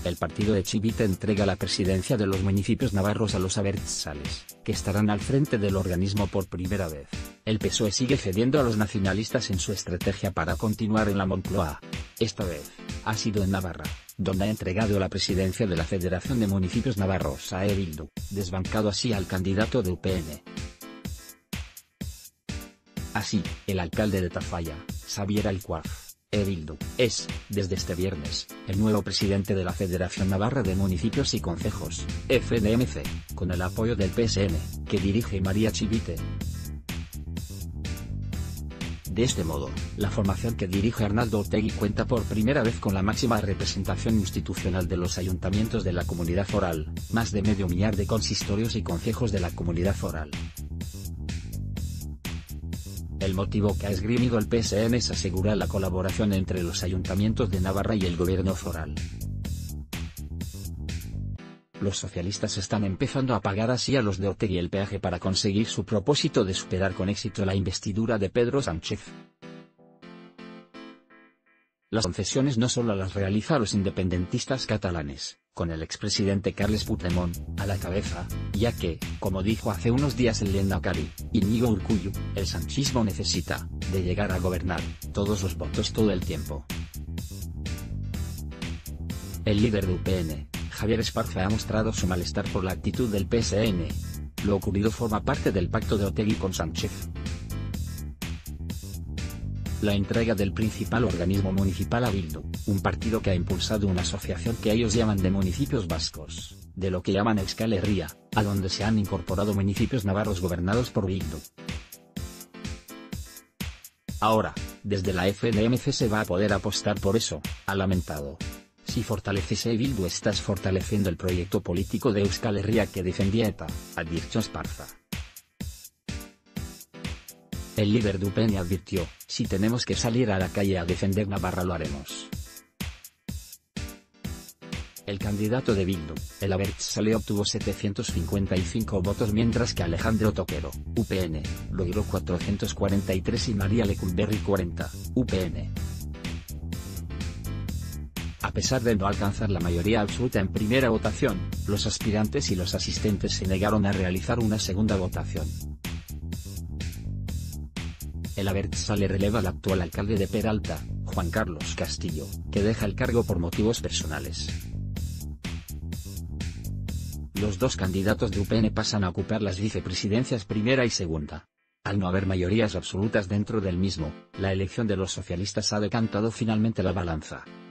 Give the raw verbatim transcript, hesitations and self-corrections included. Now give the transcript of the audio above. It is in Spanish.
El partido de Chivite entrega la presidencia de los municipios navarros a los abertzales, que estarán al frente del organismo por primera vez. El P S O E sigue cediendo a los nacionalistas en su estrategia para continuar en la Moncloa. Esta vez, ha sido en Navarra, donde ha entregado la presidencia de la Federación de Municipios Navarros a E Bildu, desbancado así al candidato de U P N. Así, el alcalde de Tafalla, Xavier Alcuaf, E Bildu, es, desde este viernes, el nuevo presidente de la Federación Navarra de Municipios y Concejos, F D M C, con el apoyo del P S N, que dirige María Chivite. De este modo, la formación que dirige Arnaldo Otegi cuenta por primera vez con la máxima representación institucional de los ayuntamientos de la comunidad foral, más de medio millar de consistorios y concejos de la comunidad foral. El motivo que ha esgrimido el P S N es asegurar la colaboración entre los ayuntamientos de Navarra y el gobierno foral. Los socialistas están empezando a pagar así a los de Otegi el peaje para conseguir su propósito de superar con éxito la investidura de Pedro Sánchez. Las concesiones no solo las realiza los independentistas catalanes, con el expresidente Carles Puigdemont a la cabeza, ya que, como dijo hace unos días el lehendakari, Iñigo Urkullu, el sanchismo necesita, de llegar a gobernar, todos los votos todo el tiempo. El líder de U P N, Javier Esparza, ha mostrado su malestar por la actitud del P S N. Lo ocurrido forma parte del pacto de Otegi con Sánchez. La entrega del principal organismo municipal a Bildu, un partido que ha impulsado una asociación que ellos llaman de municipios vascos, de lo que llaman Euskal Herria, a donde se han incorporado municipios navarros gobernados por Bildu. Ahora, desde la F D M C se va a poder apostar por eso, ha lamentado. Si fortaleces a Bildu estás fortaleciendo el proyecto político de Euskal Herria que defendía ETA, advirtió Esparza. El líder de U P N advirtió, si tenemos que salir a la calle a defender Navarra lo haremos. El candidato de Bildu, el abertzale, obtuvo setecientos cincuenta y cinco votos mientras que Alejandro Toquero, U P N, logró cuatrocientos cuarenta y tres y María Lecumberri cuarenta, U P N. A pesar de no alcanzar la mayoría absoluta en primera votación, los aspirantes y los asistentes se negaron a realizar una segunda votación. El abertzale releva al actual alcalde de Peralta, Juan Carlos Castillo, que deja el cargo por motivos personales. Los dos candidatos de U P N pasan a ocupar las vicepresidencias primera y segunda. Al no haber mayorías absolutas dentro del mismo, la elección de los socialistas ha decantado finalmente la balanza.